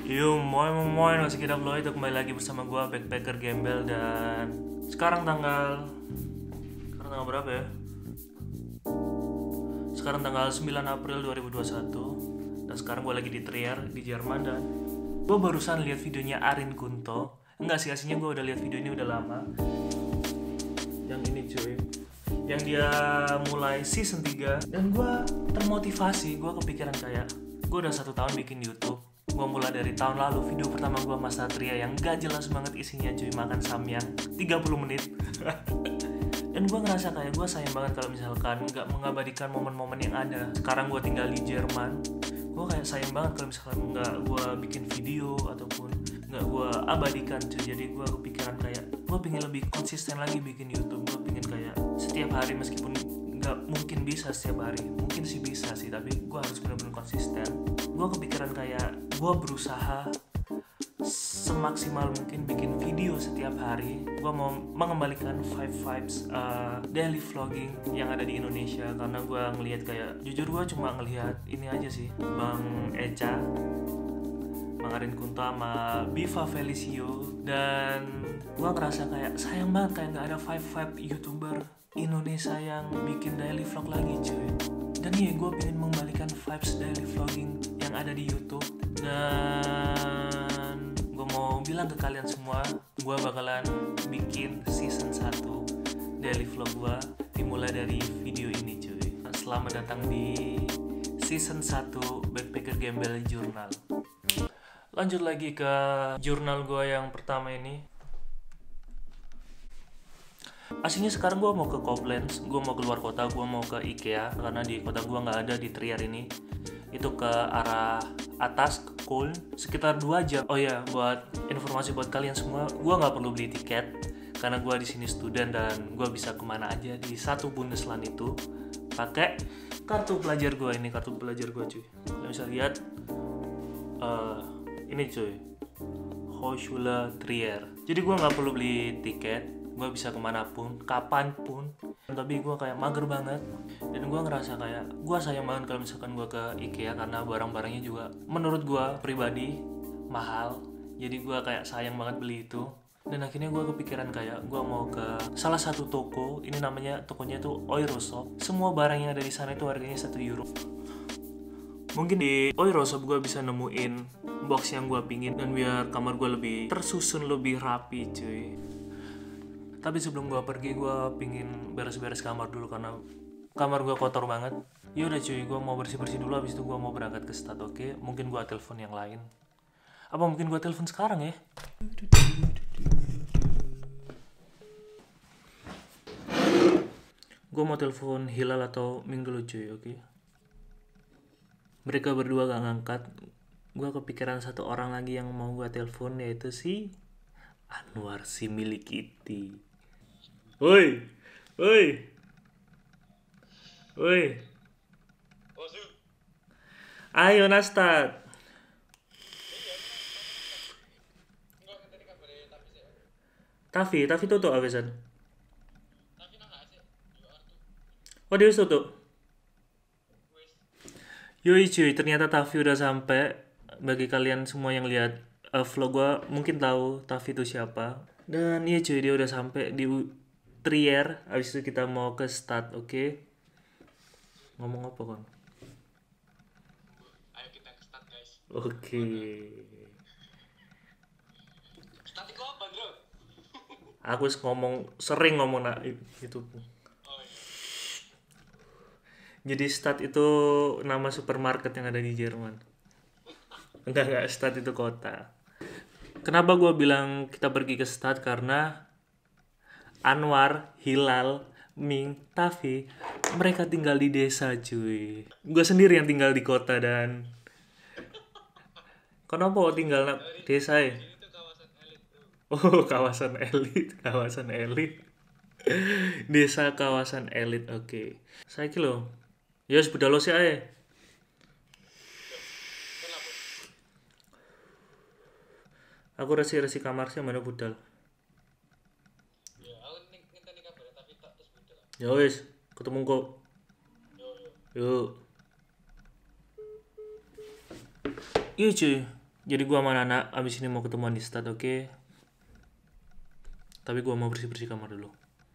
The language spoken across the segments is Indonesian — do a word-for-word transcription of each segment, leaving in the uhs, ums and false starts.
Yo, moin moin moin, masih kita vlog itu kembali lagi bersama gua Backpacker Gembel. Dan sekarang tanggal sekarang tanggal berapa ya? Sekarang tanggal sembilan April dua ribu dua puluh satu. Dan sekarang gua lagi di Trier di Jerman. Dan gua barusan lihat videonya Arin Kunto. Enggak sih, aslinya gua udah lihat video ini udah lama. Yang ini cuy, yang dia mulai season tiga. Dan gua termotivasi, gua kepikiran kayak gua udah satu tahun bikin YouTube. Gue mulai dari tahun lalu, video pertama gue Mas Satria yang gak jelas banget isinya cuy, makan samyang tiga puluh menit. Dan gue ngerasa kayak gue sayang banget kalau misalkan gak mengabadikan momen-momen yang ada. Sekarang gue tinggal di Jerman, gue kayak sayang banget kalau misalkan gak gue bikin video ataupun gak gue abadikan cuy. Jadi gue kepikiran kayak gue pengen lebih konsisten lagi bikin YouTube. Gue pengen kayak setiap hari, meskipun gak mungkin bisa setiap hari, mungkin sih bisa sih, tapi gue harus benar-benar konsisten. Gue kepikiran kayak gue berusaha semaksimal mungkin bikin video setiap hari. Gue mau mengembalikan five vibes uh, daily vlogging yang ada di Indonesia, karena gue ngelihat kayak, jujur gue cuma ngelihat ini aja sih, Bang Eca, Bang Arin Kunto sama Biva Felicio. Dan gue ngerasa kayak sayang banget kayak nggak ada five vibe youtuber Indonesia yang bikin daily vlog lagi cuy. Dan iya, gue pengen mengembalikan vibes daily vlogging yang ada di YouTube. Dan gue mau bilang ke kalian semua, gue bakalan bikin season satu daily vlog gue dimulai dari video ini cuy. Selamat datang di season satu Backpacker Gembel Journal. Lanjut lagi ke jurnal gue yang pertama ini. Aslinya sekarang gue mau ke Koblenz, gue mau keluar kota, gue mau ke IKEA karena di kota gue nggak ada di Trier ini. Itu ke arah atas ke Köln, sekitar dua jam. Oh ya, buat informasi buat kalian semua, gue nggak perlu beli tiket karena gue di sini student dan gue bisa kemana aja di satu Bundesland itu pakai kartu pelajar gue. Ini kartu pelajar gue cuy. Kalian bisa lihat, uh, ini cuy, Hochschule Trier. Jadi gue nggak perlu beli tiket, gue bisa kemanapun, kapanpun. Tapi gue kayak mager banget, dan gue ngerasa kayak gue sayang banget kalau misalkan gue ke IKEA karena barang-barangnya juga menurut gue pribadi mahal. Jadi gue kayak sayang banget beli itu. Dan akhirnya gue kepikiran kayak gue mau ke salah satu toko. Ini namanya, tokonya itu Euroshop. Semua barang yang ada di sana itu harganya satu euro. Mungkin di Euroshop gue bisa nemuin box yang gue pingin, dan biar kamar gue lebih tersusun, lebih rapi cuy. Tapi sebelum gue pergi, gue pingin beres-beres kamar dulu karena kamar gue kotor banget. Yaudah cuy, gue mau bersih-bersih dulu, habis itu gue mau berangkat ke stad. Oke, mungkin gue telepon yang lain. Apa mungkin gue telepon sekarang ya? Gue mau telepon Hilal atau Ming dulu cuy, oke? Mereka berdua gak ngangkat. Gue kepikiran satu orang lagi yang mau gue telepon, yaitu si Anwar, si milik Kitty. Woi, woi, woi. Ayo Nastat. Tafi, Tafi tutup abisan. Oh, dia tutup. Yoi cuy, ternyata Tafi udah sampai. Bagi kalian semua yang lihat uh, vlog gue mungkin tahu Tafi itu siapa. Dan iya cuy, dia udah sampai di Trier. Abis itu kita mau ke stad, oke? Okay? Ngomong apa kon? Ayo kita ke stad guys. Oke. Okay. Stad itu apa bro? Aku ngomong sering ngomong nak itu. Oh iya. Jadi stad itu nama supermarket yang ada di Jerman. Enggak, enggak, stad itu kota. Kenapa gue bilang kita pergi ke stad? Karena Anwar, Hilal, Ming, Tafi, mereka tinggal di desa cuy. Gue sendiri yang tinggal di kota. Dan kenapa kok tinggal di desa ya? Ini tuh kawasan elit bro. Oh, kawasan elit, kawasan elit. Desa kawasan elit, oke. Okay. Saiki lho. Ya wis budal sih ae. Aku resi-resi kamar sih mana budal. Ya aku nginteni kabar tapi tak terus beda lah. Ya wis, ketemu kok. Yo yo. Yuk. Iya cuy, Jadi gua sama anak abis ini mau ketemuan di stad, oke? Okay? Tapi gua mau bersih-bersih kamar dulu.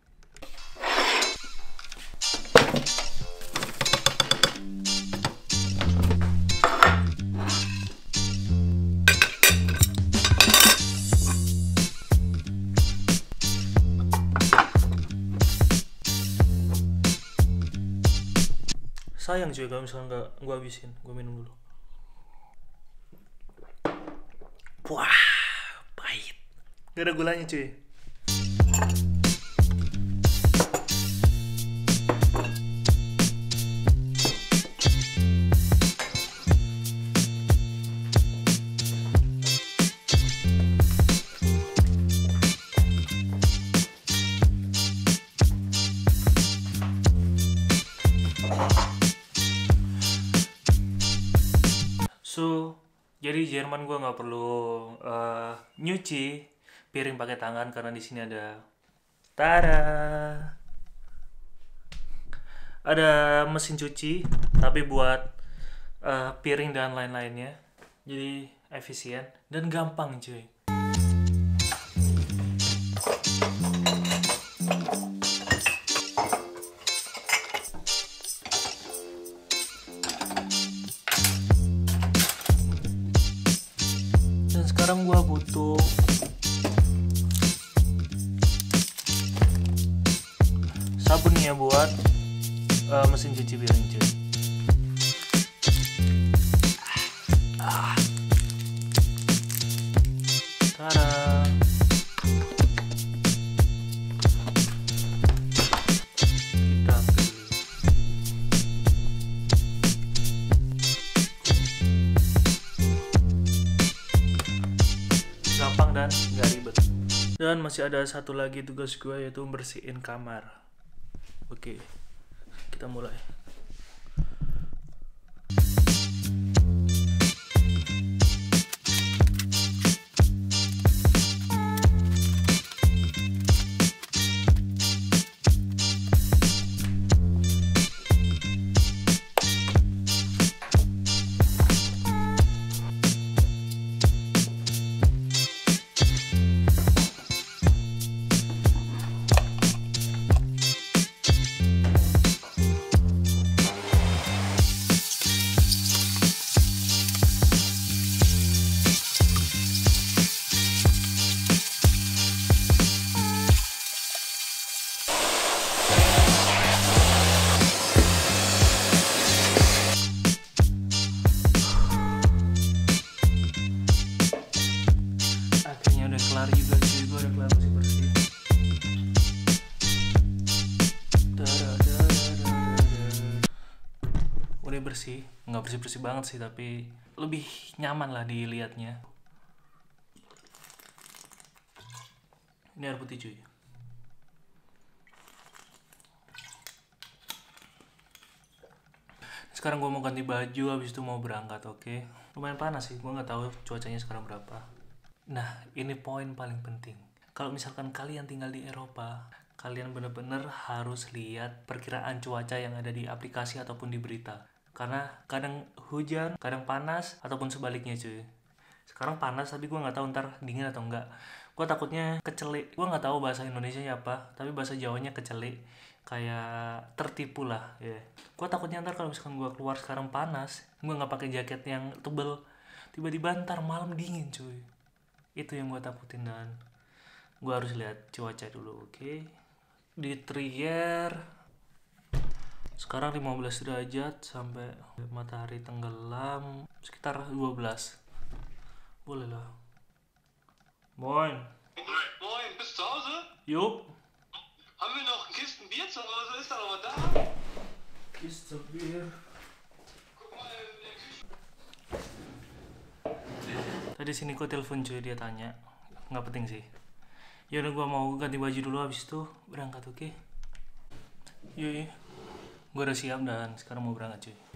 Sayang cuy kalau misalnya nggak gue habisin, gue minum dulu. Wah, pahit. Gak ada gulanya cuy. So, jadi di Jerman gue nggak perlu uh, nyuci piring pakai tangan karena di sini ada, tada, ada mesin cuci, tapi buat uh, piring dan lain-lainnya. Jadi efisien dan gampang cuy. Sekarang gua butuh sabunnya buat uh, mesin cuci piring cuy. Ah. Tada. Kita pilih. Gampang dan gak ribet. Dan masih ada satu lagi tugas gue, yaitu bersihin kamar. Oke, kita mulai. Kelar juga cuy, gue udah kelar bersih-bersih. Udah bersih, nggak bersih-bersih banget sih, tapi lebih nyaman lah dilihatnya. Ini air putih cuy. Sekarang gue mau ganti baju, habis itu mau berangkat, oke? Okay? Lumayan panas sih, gue nggak tahu cuacanya sekarang berapa. Nah, ini poin paling penting. Kalau misalkan kalian tinggal di Eropa, kalian bener-bener harus lihat perkiraan cuaca yang ada di aplikasi ataupun di berita. Karena kadang hujan, kadang panas, ataupun sebaliknya cuy. Sekarang panas, tapi gue nggak tahu ntar dingin atau enggak. Gue takutnya kecelik. Gue nggak tahu bahasa Indonesianya apa, tapi bahasa Jawanya kecelik. Kayak tertipu lah, ya. Yeah. Gue takutnya ntar kalau misalkan gue keluar sekarang panas, gue nggak pakai jaket yang tebel, tiba-tiba ntar malam dingin cuy. Itu yang gue takutin, dan gue harus lihat cuaca dulu, oke? Okay? Di Trier sekarang lima belas derajat sampai matahari tenggelam sekitar dua belas. Boleh lah. Moin. Moin, bist du zu Hause? Jupp. Haben wir noch Kisten Bier zu Hause? Ist da noch was da? Kiste Bier. Guck mal in der Küche. Tadi sini kok telepon cuy, dia tanya, nggak penting sih. Ya udah, gua mau ganti baju dulu, habis itu berangkat, oke? Okay? Yuk, gua udah siap dan sekarang mau berangkat cuy.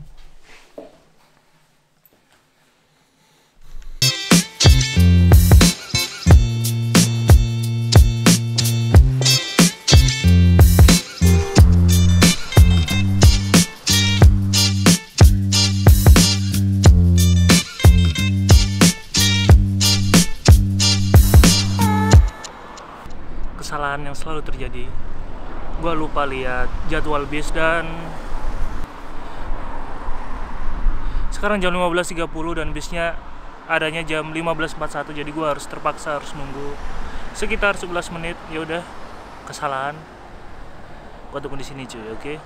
kesalahan yang selalu terjadi. Gua lupa lihat jadwal bis dan sekarang jam lima belas tiga puluh dan bisnya adanya jam lima belas empat puluh satu, jadi gua harus terpaksa harus nunggu sekitar sebelas menit. Ya udah, kesalahan. Gua tunggu di sini cuy, oke? Okay?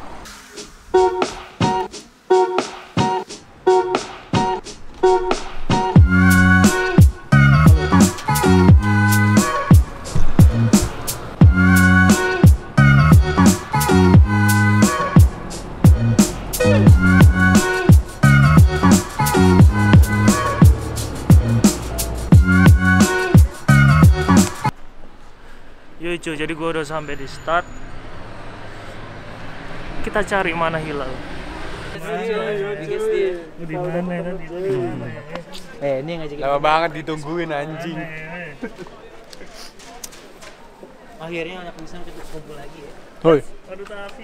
Yoi cuy, jadi gue udah sampai di start. Kita cari mana hilal. Di mana tadi? Eh, ini yang ngajakin. Lama banget ditungguin anjing. Akhirnya anak bisa kita kumpul lagi ya. Hoi. Aduh tapi.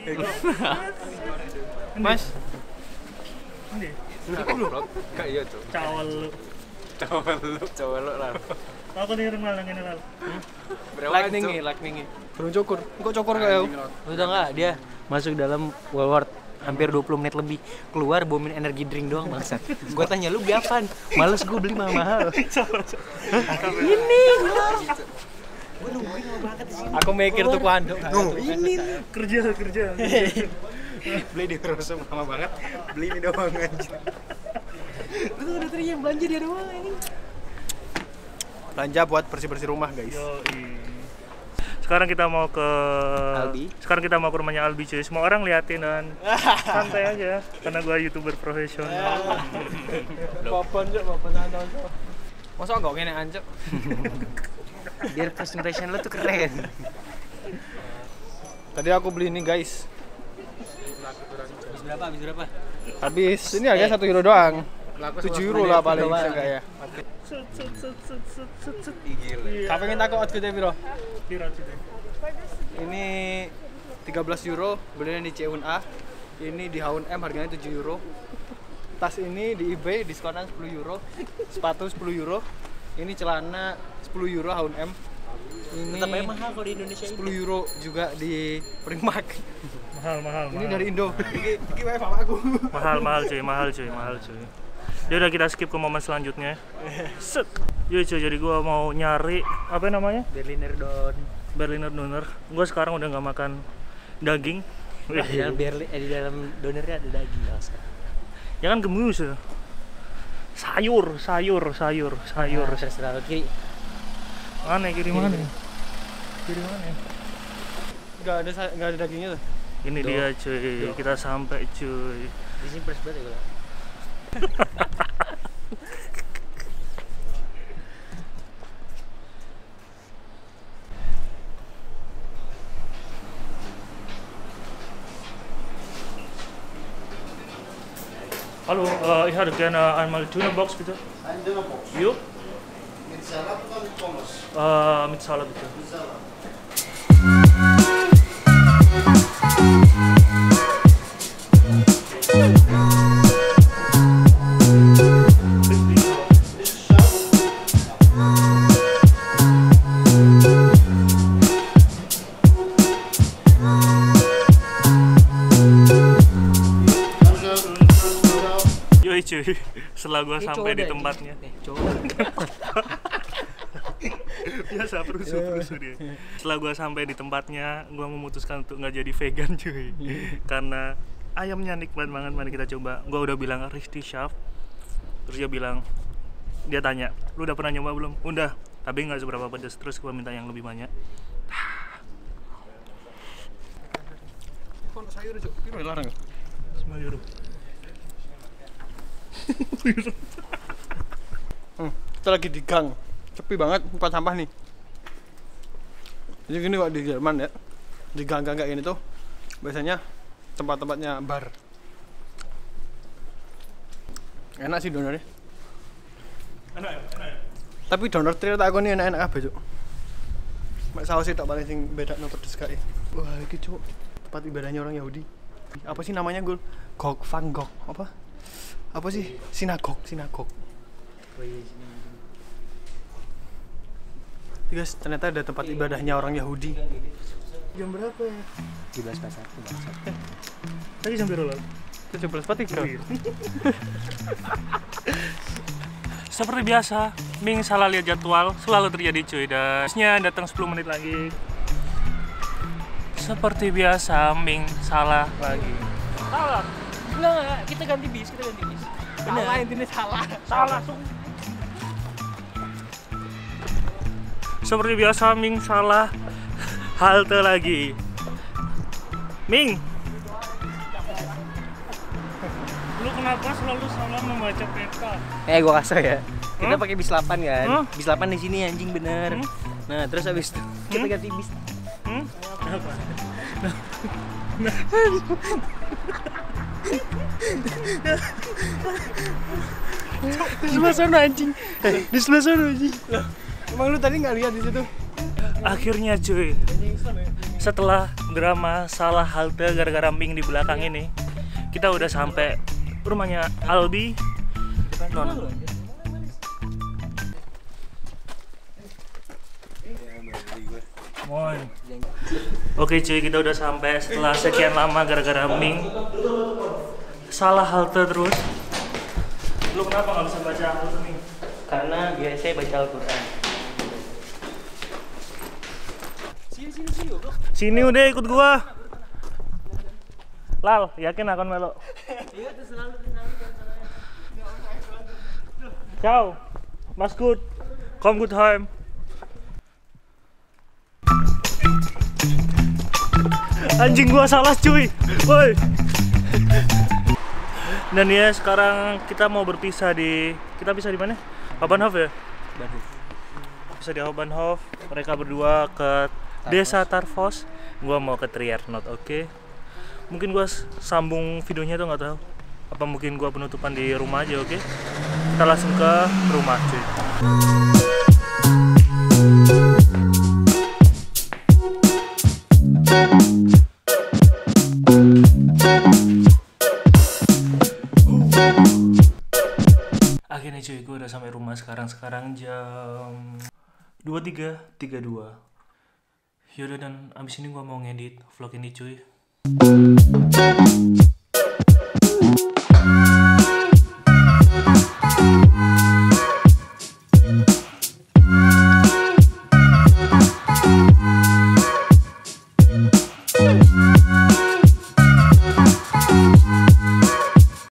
Mas. Ini. Kak iya tuh. Cawal lu. Cowok lu, cowok lu lah. Aku nih malang ini lal. Like ningi, like ningi. Belum cukur. Kok cukur kayak? Lu tau nggak dia masuk dalam Walmart hampir dua puluh menit lebih, keluar bomin energi drink doang bangsat. Gua tanya lu beli apaan? Males gua beli mahal-mahal. Ini gua nungguin lama banget di sini. Aku mikir tuh kuanduk. Oh, ini Kerja kerja. Beli di Rosso lama banget. Beli ini doang anjing. lu tuh udah teriak belanja dia doang ini. Belanja buat bersih-bersih rumah, guys. Yoi. Sekarang kita mau ke Albi. Sekarang kita mau ke rumahnya Albi cuy. Semua orang liatin dan santai aja karena gua YouTuber profesional. Papan aja, papan aja. Masa enggak ngene ancek? Biar first impression lu tuh keren. Tadi aku beli ini, guys. Habis berapa? Habis berapa? Habis ini harganya satu euro doang. tujuh euro lah paling bisa enggak ya? Set set set set set set set. Kapan pengen takut outfitnya piro? Piro cuy? Ini tiga belas euro, belinya di C U N A. Ini di H and M harganya tujuh euro. Tas ini di eBay diskonan sepuluh euro. Sepatu sepuluh euro. Ini celana sepuluh euro H and M. Ini Tetap aja mahal kalau di Indonesia sepuluh euro juga di Primark. Mahal mahal. Ini mahal. dari Indo. Iki iki wae aku. mahal mahal cuy, mahal cuy, mahal cuy. Ya udah kita skip ke momen selanjutnya. Set. Yoi cuy, jadi gua mau nyari apa namanya? Berliner Don. Berliner Doner. Gua sekarang udah nggak makan daging. Di dalam Berlin, eh, di dalam donernya ada daging Elsa. Ya kan gemus ya. Sayur, sayur, sayur, sayur. Nah, terserah lu kiri. Mana kiri mana? Kiri mana? Enggak ada enggak ada dagingnya tuh. Ini Duh. dia cuy, Duh. kita sampai cuy. Di sini fresh banget ya gua. Hallo, äh, ich hätte gerne einmal Tuna-Box bitte. Ein Dönerbox. Jo, Mit Salat oder mit Pommes? äh, mit Salat bitte. Mit Salat. Ist scharf. Yoi cuy, setelah gua Ini sampai cowok di dah, tempatnya. ini. Eh, cowok. Biasa perusuh-perusuh dia. Setelah gua sampai di tempatnya, gua memutuskan untuk nggak jadi vegan cuy. Karena ayamnya nikmat banget, mari kita coba. Gua udah bilang Risti Chef. Terus dia bilang, dia tanya, lu udah pernah nyoba belum? Udah, tapi nggak seberapa pedas. Terus gua minta yang lebih banyak. Kok sayur, Cuk? Piro larang? sembilan euro. Hmm, kita lagi di gang. Sepi banget tempat sampah nih. Jadi gini kok di Jerman ya. Di gang-gang kayak gini tuh biasanya tempat-tempatnya bar. Enak sih donernya. Enak ya? Enak ya? Tapi doner trio tak akoni enak-enak kabeh, Cuk. Mek saus tok paling sing bedakno pedes kae. Wah, iki Cuk, tempat ibadahnya orang Yahudi. Apa sih namanya, Gul? Gog Van Gogh. Apa? Apa sih? Sinagog, sinagog. Oh iya sini. Guys, ternyata ada tempat ibadahnya orang Yahudi. Jam berapa ya? tujuh belas empat puluh satu bangsat. Tadi jam berapa? tujuh belas empat puluh tiga. Seperti biasa, Ming salah lihat jadwal, selalu terjadi cuy. Dan datang sepuluh menit lagi. Seperti biasa, Ming salah lagi. Salah. Enggak, enggak, kita ganti bis, kita ganti bis. Salah, intinya salah. Salah tuh. Seperti biasa, Ming salah halte lagi. Ming, lu kenapa selalu salah membaca peta? Eh, gua kasih ya. Kita Hah? pakai bis delapan kan. Hah? Bis delapan di sini anjing bener. Hmm? Nah, terus habis itu kita Hmm? ganti bis. Hmm? Apa? Di sebelah sana anjing. Di sebelah sana anjing. Emang lu tadi nggak lihat di situ? Akhirnya cuy, setelah drama salah halte gara-gara Ming di belakang ini, kita udah sampai rumahnya Albi. Non. Moin. Oke cuy, kita udah sampai setelah sekian lama gara-gara Ming salah halte terus. Lu kenapa nggak bisa baca halte Ming? Karena biasanya baca Al-Qur'an. Sini udah ikut gua. Lal, yakin akan melo? Ciao. Mas good. Kom good heim. Anjing gua salah cuy. Woi. Dan ya sekarang kita mau berpisah di kita bisa di mana? Hauptbahnhof ya? Bisa di Hauptbahnhof. Mereka berdua ke Desa Tarvos. Gua mau ke Trier-Not, oke? Okay? Mungkin gua sambung videonya tuh nggak tahu. Apa mungkin gua penutupan di rumah aja, oke? Okay? Kita langsung ke rumah cuy. Akhirnya cuy, gue udah sampai rumah sekarang sekarang jam dua puluh tiga tiga puluh dua. Yaudah, dan abis ini gue mau ngedit vlog ini cuy.